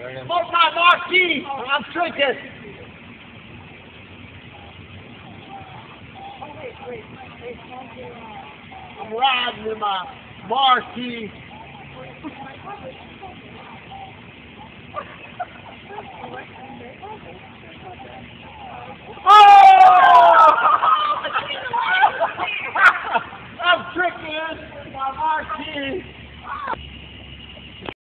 Smoke my marquee! I'm drinking! I'm riding in my marquee.